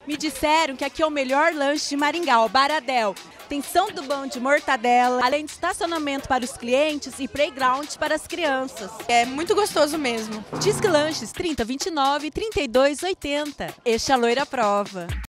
Me disseram que aqui é o melhor lanche de Maringá, o Baradel. Tem São do Bom de mortadela, além de estacionamento para os clientes e playground para as crianças. É muito gostoso mesmo. Disque Lanches 3029 3280. Este é a Loira Prova.